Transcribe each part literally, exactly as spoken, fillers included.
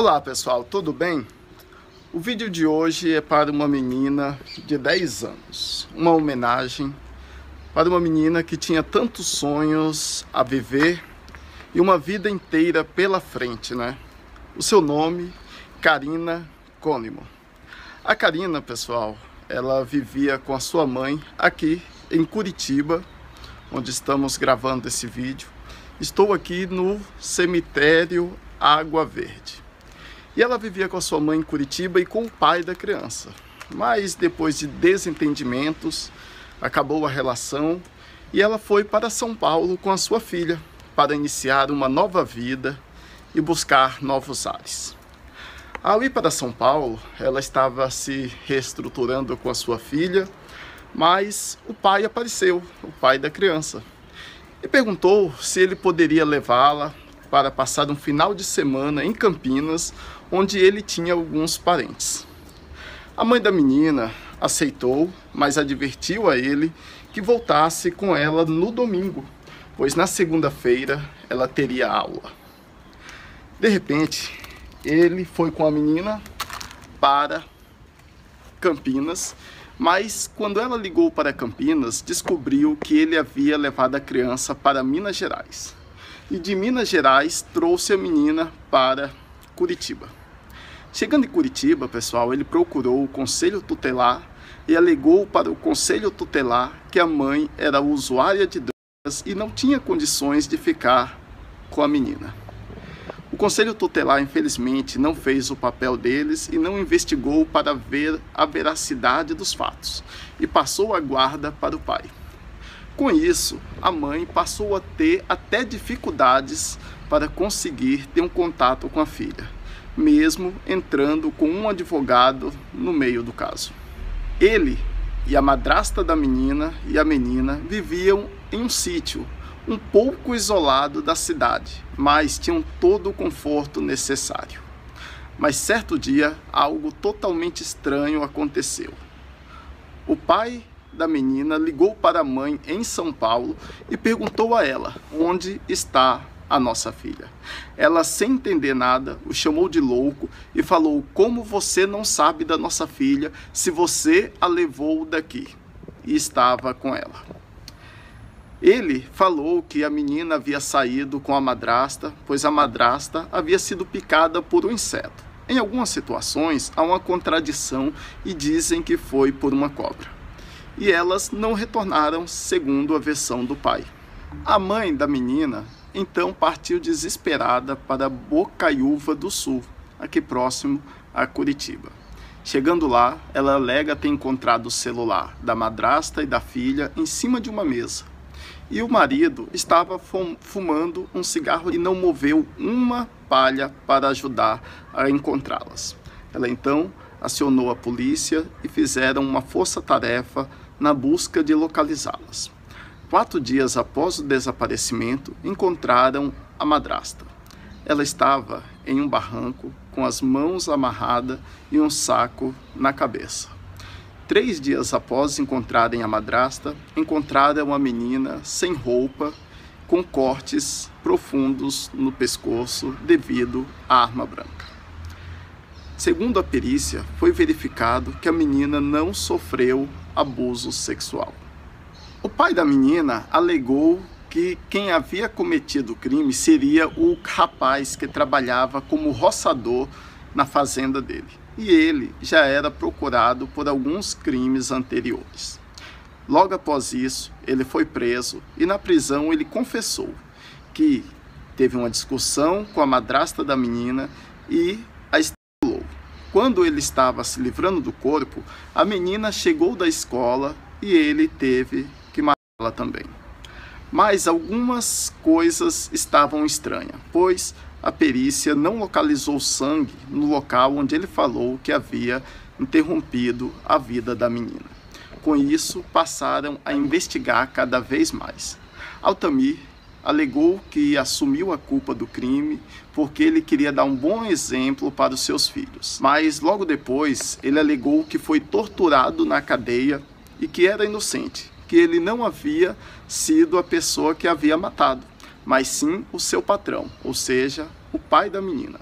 Olá pessoal, tudo bem? O vídeo de hoje é para uma menina de dez anos, uma homenagem para uma menina que tinha tantos sonhos a viver e uma vida inteira pela frente, né? O seu nome, Karina Kahneman. A Karina, pessoal, ela vivia com a sua mãe aqui em Curitiba, onde estamos gravando esse vídeo. Estou aqui no cemitério Água Verde. E ela vivia com a sua mãe em Curitiba e com o pai da criança. Mas depois de desentendimentos, acabou a relação e ela foi para São Paulo com a sua filha para iniciar uma nova vida e buscar novos ares. Ao ir para São Paulo, ela estava se reestruturando com a sua filha, mas o pai apareceu, o pai da criança, e perguntou se ele poderia levá-la para passar um final de semana em Campinas, onde ele tinha alguns parentes. A mãe da menina aceitou, mas advertiu a ele que voltasse com ela no domingo, pois na segunda-feira ela teria aula. De repente, ele foi com a menina para Campinas, mas quando ela ligou para Campinas, descobriu que ele havia levado a criança para Minas Gerais. E de Minas Gerais trouxe a menina para Curitiba. Chegando em Curitiba, pessoal, ele procurou o Conselho Tutelar e alegou para o Conselho Tutelar que a mãe era usuária de drogas e não tinha condições de ficar com a menina. O Conselho Tutelar, infelizmente, não fez o papel deles e não investigou para ver a veracidade dos fatos e passou a guarda para o pai. Com isso, a mãe passou a ter até dificuldades para conseguir ter um contato com a filha, mesmo entrando com um advogado no meio do caso. Ele e a madrasta da menina e a menina viviam em um sítio um pouco isolado da cidade, mas tinham todo o conforto necessário. Mas certo dia, algo totalmente estranho aconteceu. O pai da menina ligou para a mãe em São Paulo e perguntou a ela onde está a nossa filha. Ela, sem entender nada, o chamou de louco e falou: como você não sabe da nossa filha se você a levou daqui e estava com ela? Ele falou que a menina havia saído com a madrasta, pois a madrasta havia sido picada por um inseto. Em algumas situações há uma contradição e dizem que foi por uma cobra. E elas não retornaram, segundo a versão do pai. A mãe da menina então partiu desesperada para Bocaiúva do Sul, aqui próximo a Curitiba. Chegando lá, ela alega ter encontrado o celular da madrasta e da filha em cima de uma mesa. E o marido estava fumando um cigarro e não moveu uma palha para ajudar a encontrá-las. Ela então acionou a polícia e fizeram uma força-tarefa na busca de localizá-las. Quatro dias após o desaparecimento, encontraram a madrasta. Ela estava em um barranco, com as mãos amarradas e um saco na cabeça. Três dias após encontrarem a madrasta, encontraram a menina sem roupa, com cortes profundos no pescoço devido à arma branca. Segundo a perícia, foi verificado que a menina não sofreu abuso sexual. O pai da menina alegou que quem havia cometido o crime seria o rapaz que trabalhava como roçador na fazenda dele. E ele já era procurado por alguns crimes anteriores. Logo após isso, ele foi preso e na prisão ele confessou que teve uma discussão com a madrasta da menina e a estrangulou. Quando ele estava se livrando do corpo, a menina chegou da escola e ele teve que matá-la também. Mas algumas coisas estavam estranhas, pois a perícia não localizou sangue no local onde ele falou que havia interrompido a vida da menina. Com isso, passaram a investigar cada vez mais. Altamir alegou que assumiu a culpa do crime porque ele queria dar um bom exemplo para os seus filhos. Mas logo depois, ele alegou que foi torturado na cadeia e que era inocente, que ele não havia sido a pessoa que havia matado, mas sim o seu patrão, ou seja, o pai da menina.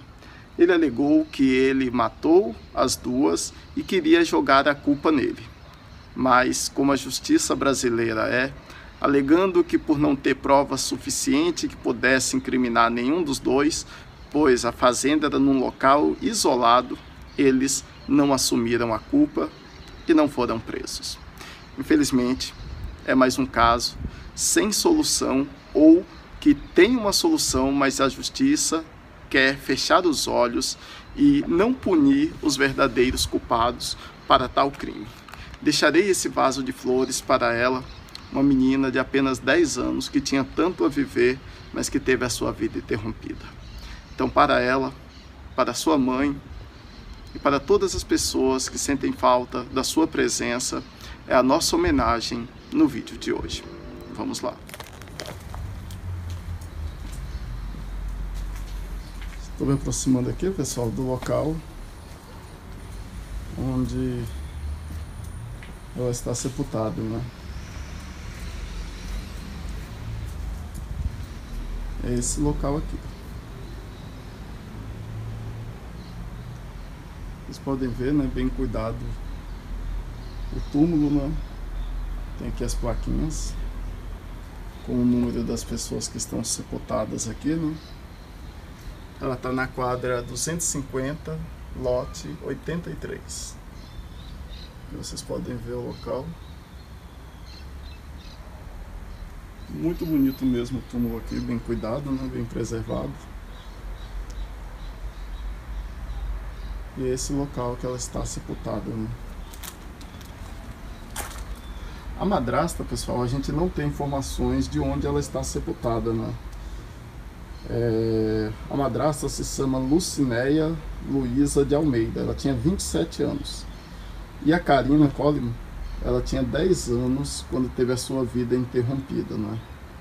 Ele alegou que ele matou as duas e queria jogar a culpa nele. Mas, como a justiça brasileira é, alegando que por não ter prova suficiente que pudesse incriminar nenhum dos dois, pois a fazenda era num local isolado, eles não assumiram a culpa e não foram presos. Infelizmente, é mais um caso sem solução, ou que tem uma solução, mas a justiça quer fechar os olhos e não punir os verdadeiros culpados para tal crime. Deixarei esse vaso de flores para ela, uma menina de apenas dez anos que tinha tanto a viver, mas que teve a sua vida interrompida. Então, para ela, para sua mãe e para todas as pessoas que sentem falta da sua presença, é a nossa homenagem no vídeo de hoje. Vamos lá. Estou me aproximando aqui, pessoal, do local onde ela está sepultada, né? É esse local aqui. Vocês podem ver, né? Bem cuidado o túmulo, né? Tem aqui as plaquinhas com o número das pessoas que estão sepultadas aqui, né? Ela está na quadra duzentos e cinquenta, lote oitenta e três. Vocês podem ver o local. Muito bonito mesmo o túmulo aqui, bem cuidado, né? Bem preservado. E é esse local que ela está sepultada, né? A madrasta, pessoal, a gente não tem informações de onde ela está sepultada, né? É, a madrasta se chama Lucinéia Luiza de Almeida, ela tinha vinte e sete anos. E a Karina Coleman, ela tinha dez anos quando teve a sua vida interrompida, né?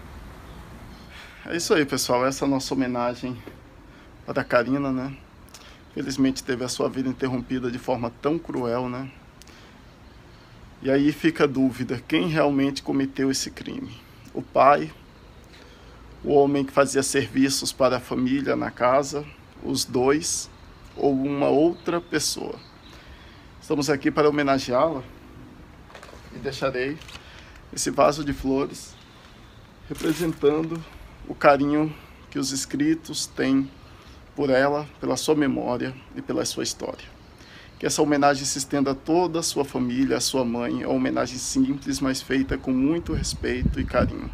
É isso aí, pessoal, essa é a nossa homenagem para a Karina, né? Felizmente teve a sua vida interrompida de forma tão cruel, né? E aí fica a dúvida, quem realmente cometeu esse crime? O pai? O homem que fazia serviços para a família na casa? Os dois? Ou uma outra pessoa? Estamos aqui para homenageá-la e deixarei esse vaso de flores representando o carinho que os inscritos têm por ela, pela sua memória e pela sua história. Que essa homenagem se estenda a toda a sua família, a sua mãe. É uma homenagem simples, mas feita com muito respeito e carinho.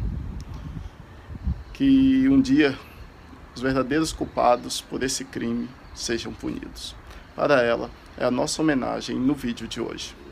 Que um dia os verdadeiros culpados por esse crime sejam punidos. Para ela, é a nossa homenagem no vídeo de hoje.